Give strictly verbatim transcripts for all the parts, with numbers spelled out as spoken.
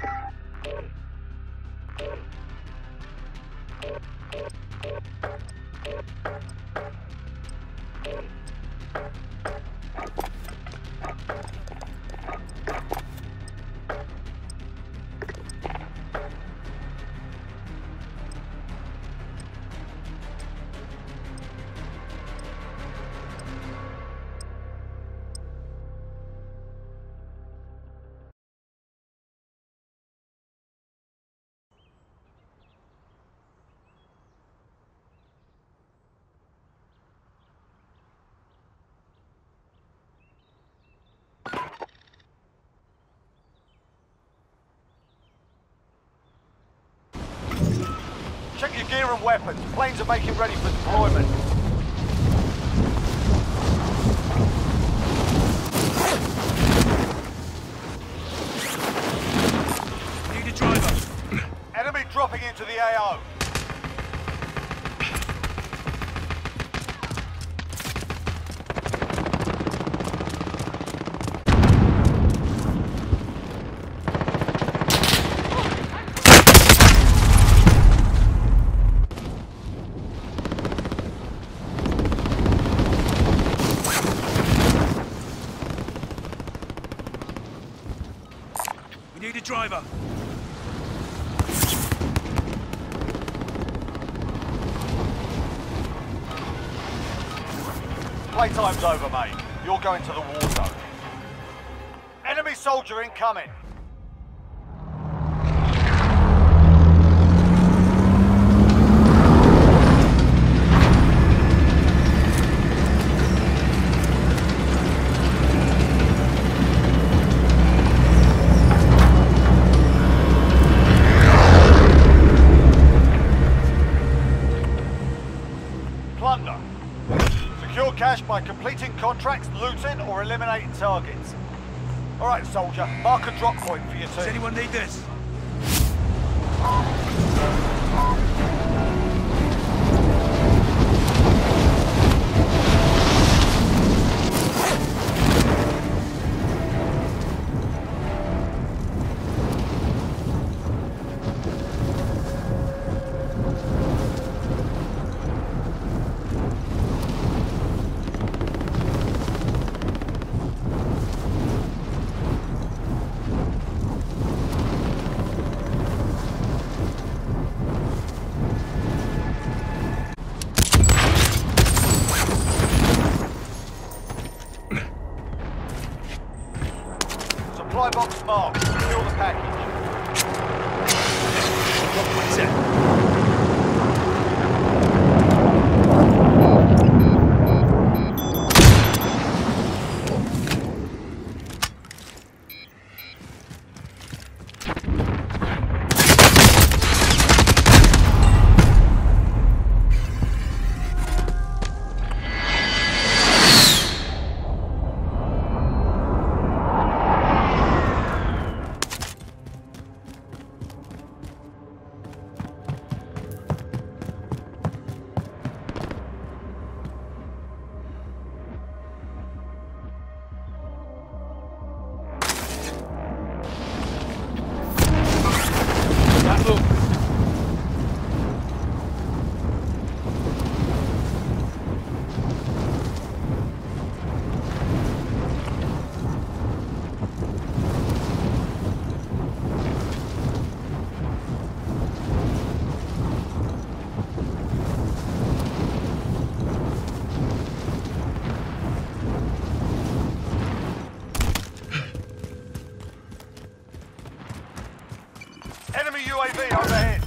Check your gear and weapons. Planes are making ready for deployment. Need a driver. Enemy dropping into the A O. Need a driver. Playtime's over, mate. You're going to the war zone. Enemy soldier incoming. Plunder. Secure cash by completing contracts, looting, or eliminating targets. Alright, soldier. Mark a drop point for your team. Does anyone need this? Supply box marked. Secure the package. Drop point set. Enemy U A V overhead.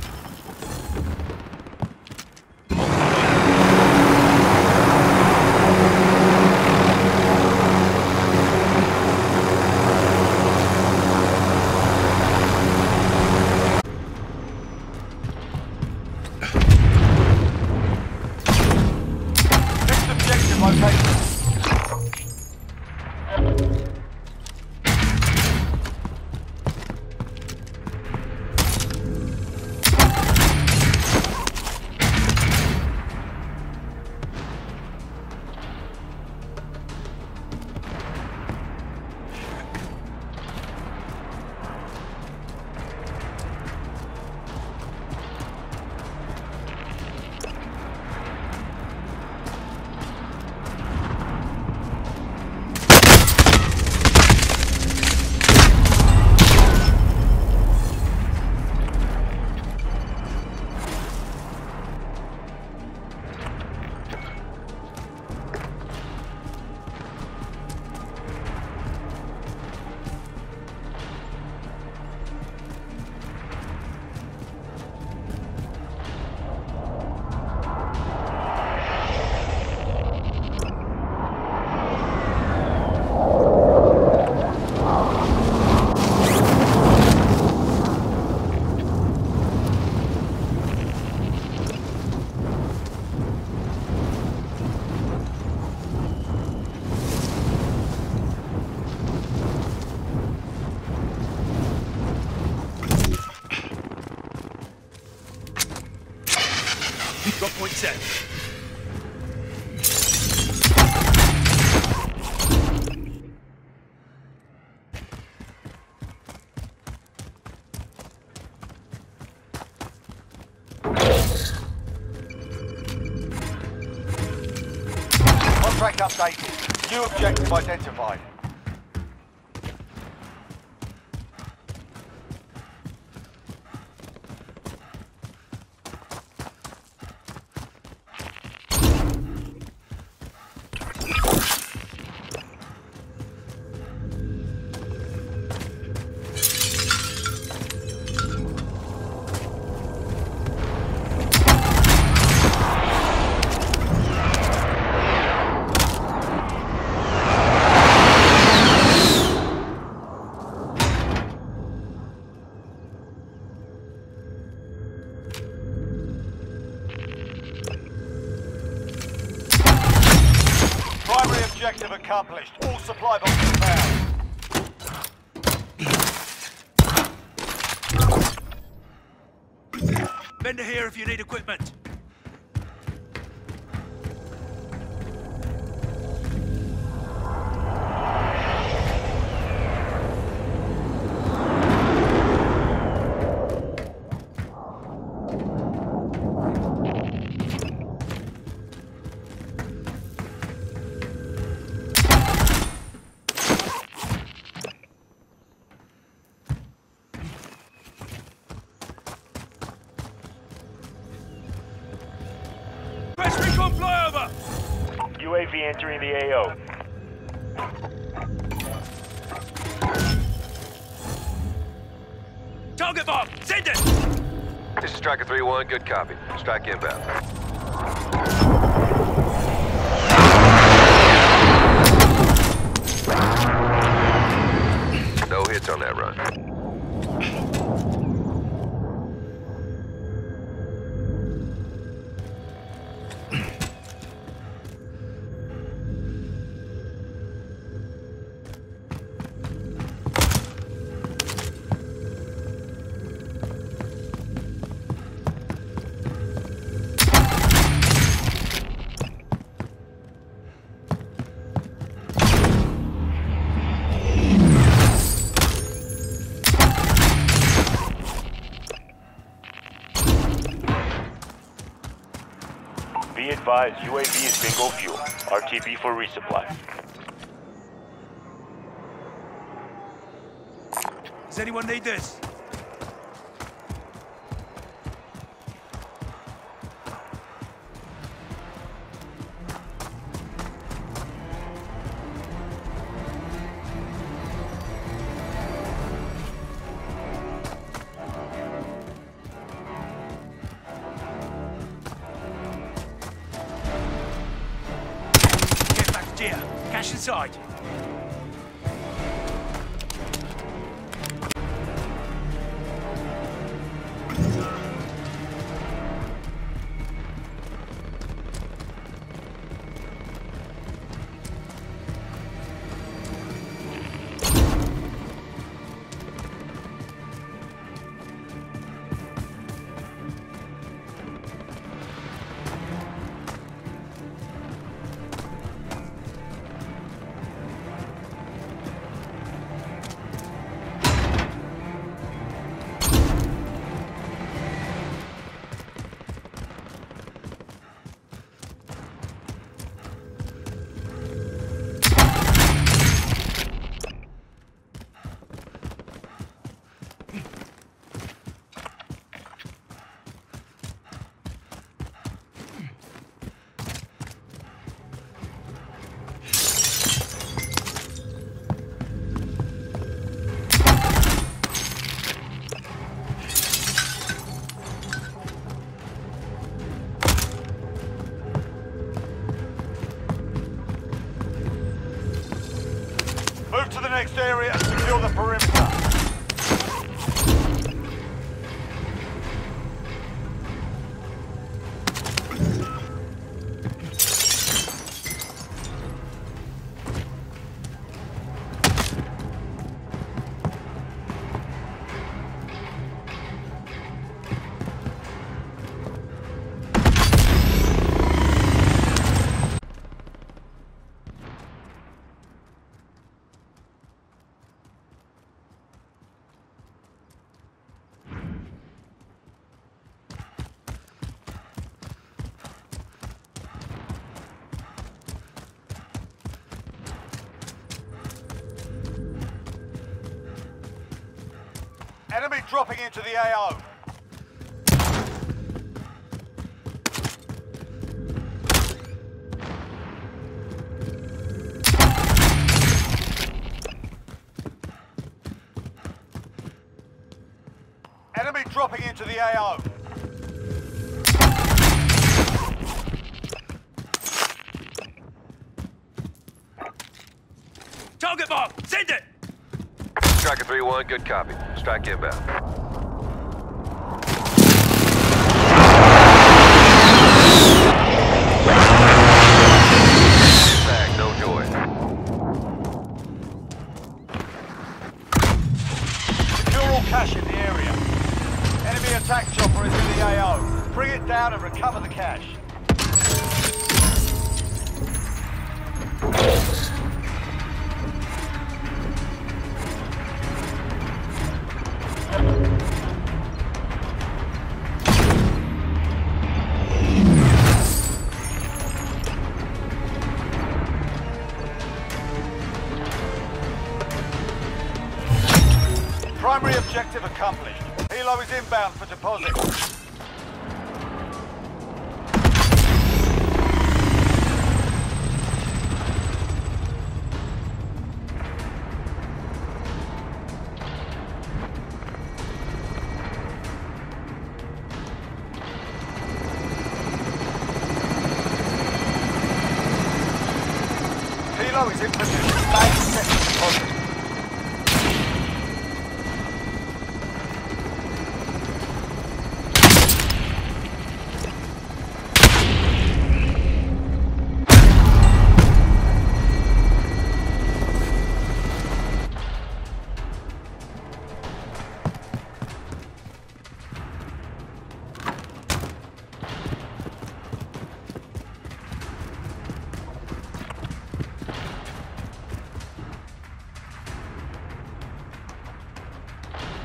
Next objective location. Drop point set. Contract updated. New objective identified. Primary objective accomplished. All supply boxes found. Vendor here if you need equipment. Press recon flyover! U A V entering the A O. Target bomb! Send it! This is Striker three one, good copy. Strike inbound. No hits on that run. Be advised, U A V is bingo fuel. R T B for resupply. Does anyone need this? Get back to gear. Cash inside. Move to the next area and secure the perimeter. Enemy dropping into the A O. Enemy dropping into the A O. Target mark! Send it! Striker three one, good copy. Strike inbound. Tag, no joy. Secure all cash in the area. Enemy attack chopper is in the A O. Bring it down and recover the cash. Primary objective accomplished. Helo is inbound for deposit. Helo is in position. Bag set for deposit.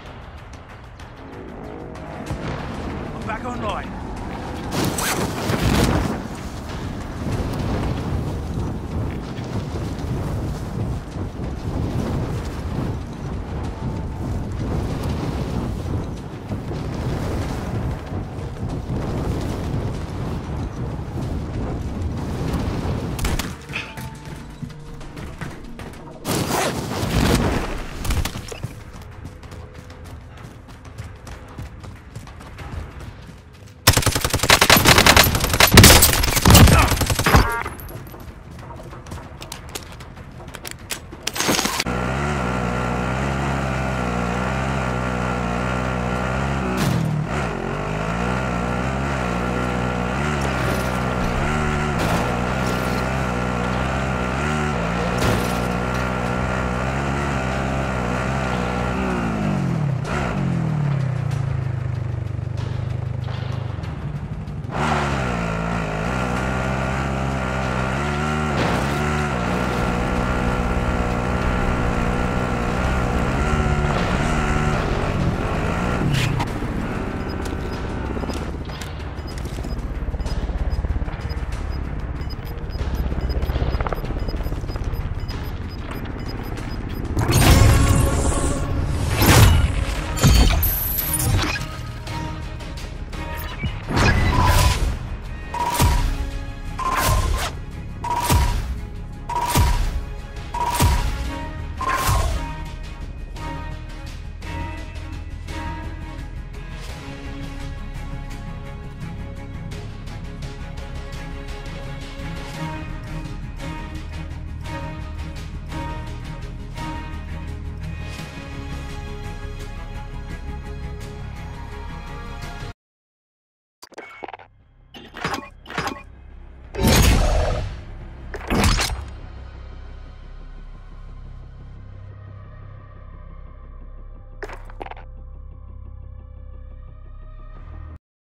Back online.